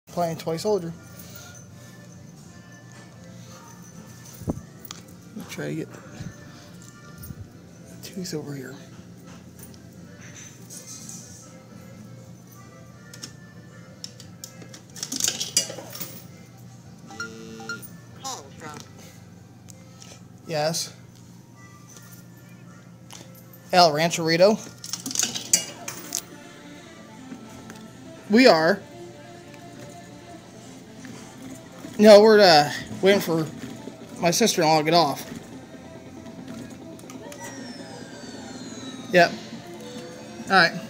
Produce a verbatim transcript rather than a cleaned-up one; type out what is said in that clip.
Playing toy soldier. Try to get the tooth over here. Yes. El Rancherito. We are. No, we're uh, waiting for my sister-in-law to get off. Yep. All right.